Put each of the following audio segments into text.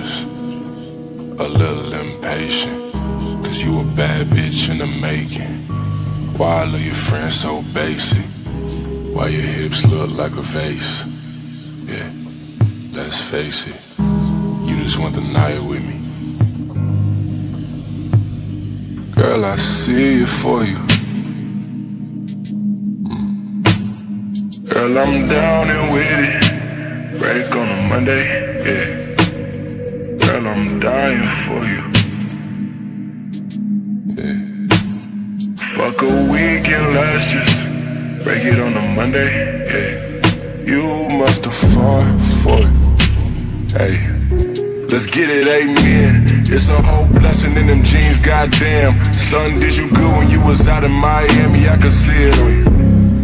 just a little impatient, cause you a bad bitch in the making. Why all of your friends so basic? Why your hips look like a vase? Yeah, let's face it, you just want the night with me. Girl, I see it for you. Girl, I'm down and with it. Break on a Monday, yeah. Girl, I'm dying for you. Yeah. Fuck a week and let's just break it on a Monday, yeah. You must have fought for it. Hey, let's get it, amen. It's a whole blessing in them jeans, goddamn. Son, did you good when you was out in Miami? I could see it on you.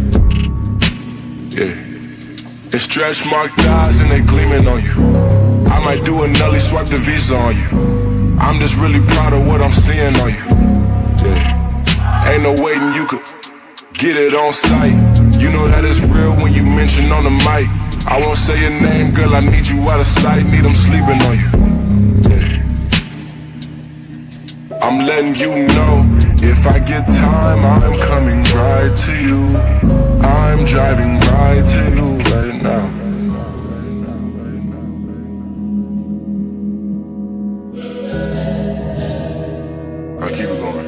Yeah, it's stretch marked eyes and they gleaming on you. I might do a Nelly, swipe the Visa on you. I'm just really proud of what I'm seeing on you. Yeah, ain't no waiting, you could get it on sight. You know that it's real when you mention on the mic. I won't say your name, girl, I need you out of sight. Need them sleeping on you. Yeah, I'm letting you know, if I get time, I'm coming right to you. I'm driving right to you right now. I'll keep it going.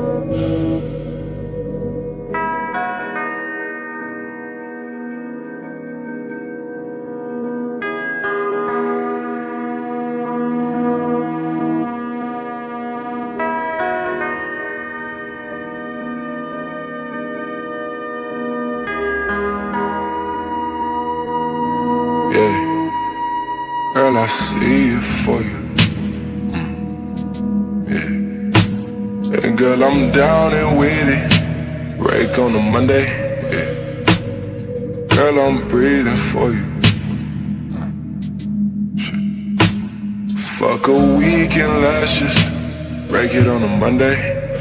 Yeah, girl, I see it for you. Yeah, and girl, I'm down and with it. Break on a Monday, yeah. Girl, I'm breathing for you. Fuck a week and let's just break it on a Monday.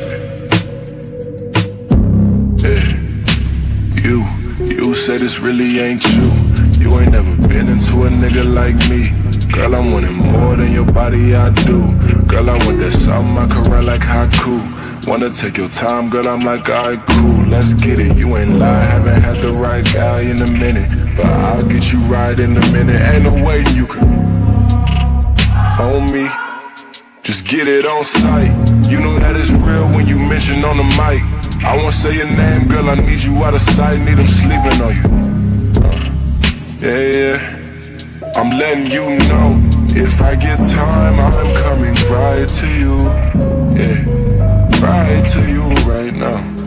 Yeah, you said this really ain't you. You ain't never been into a nigga like me. Girl, I'm wanting more than your body, I do. Girl, I want that something I can write like haiku. Wanna take your time, girl, I'm like, alright, cool, let's get it. You ain't lie, haven't had the right guy in a minute, but I'll get you right in a minute. Ain't no waiting, you can own me. Just get it on sight. You know that it's real when you mention on the mic. I won't say your name, girl, I need you out of sight. Need them sleeping on you. Yeah, I'm letting you know, if I get time, I'm coming right to you. Yeah, right to you right now.